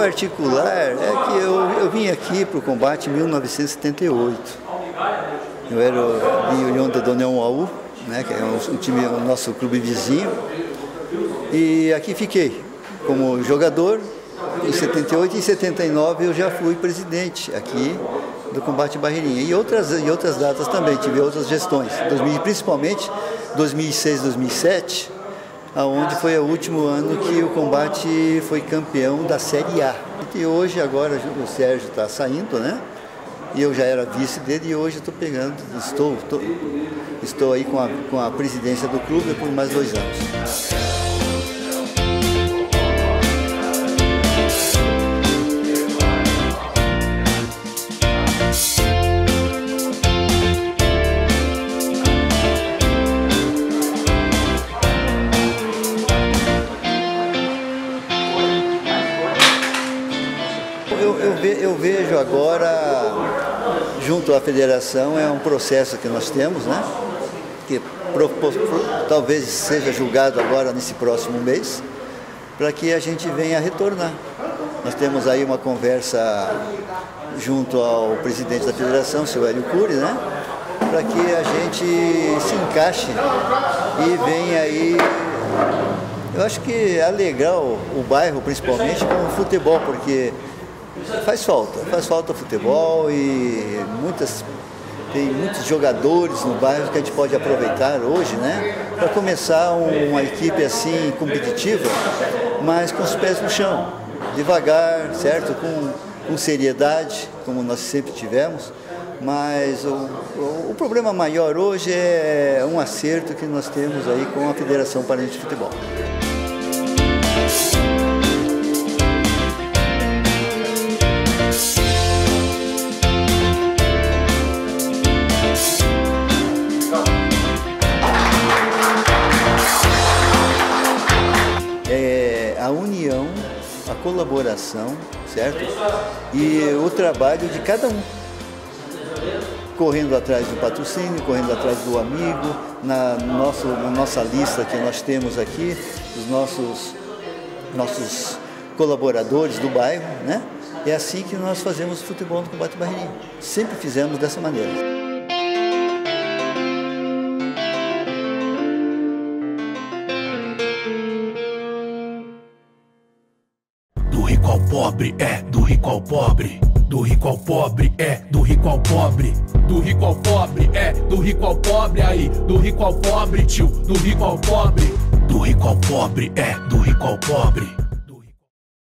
particular é que eu vim aqui para o combate em 1978. Eu era o União da União AU, né, que é um time, o nosso clube vizinho, e aqui fiquei como jogador. Em 78 e em 79 eu já fui presidente aqui do Combate Barreirinha. E outras datas também, tive outras gestões, principalmente 2006, 2007, onde foi o último ano que o Combate foi campeão da Série A. E hoje, agora, o Sérgio está saindo, né? E eu já era vice dele e hoje estou aí com a presidência do clube por mais 2 anos. Eu vejo agora, junto à federação, é um processo que nós temos, né? Que talvez seja julgado agora nesse próximo mês, para que a gente venha a retornar. Nós temos aí uma conversa junto ao presidente da federação, seu Hélio Cury, né? Para que a gente se encaixe e venha aí. Eu acho que alegrar o bairro, principalmente com o futebol, porque faz falta futebol e tem muitos jogadores no bairro que a gente pode aproveitar hoje, né? Para começar uma equipe assim competitiva, mas com os pés no chão, devagar, certo? Com seriedade, como nós sempre tivemos. Mas o problema maior hoje é um acerto que nós temos aí com a Federação Paraense de Futebol. A união, a colaboração, certo? E o trabalho de cada um. Correndo atrás do patrocínio, correndo atrás do amigo, na nossa lista que nós temos aqui, os nossos colaboradores do bairro, né? É assim que nós fazemos futebol no Combate Barreirinha. Sempre fizemos dessa maneira. Do rico ao pobre, do rico ao pobre. Do rico ao pobre, do rico ao pobre. Do rico ao pobre, do rico ao pobre. Aí, do rico ao pobre, tio, do rico ao pobre. Do rico ao pobre, do rico ao pobre.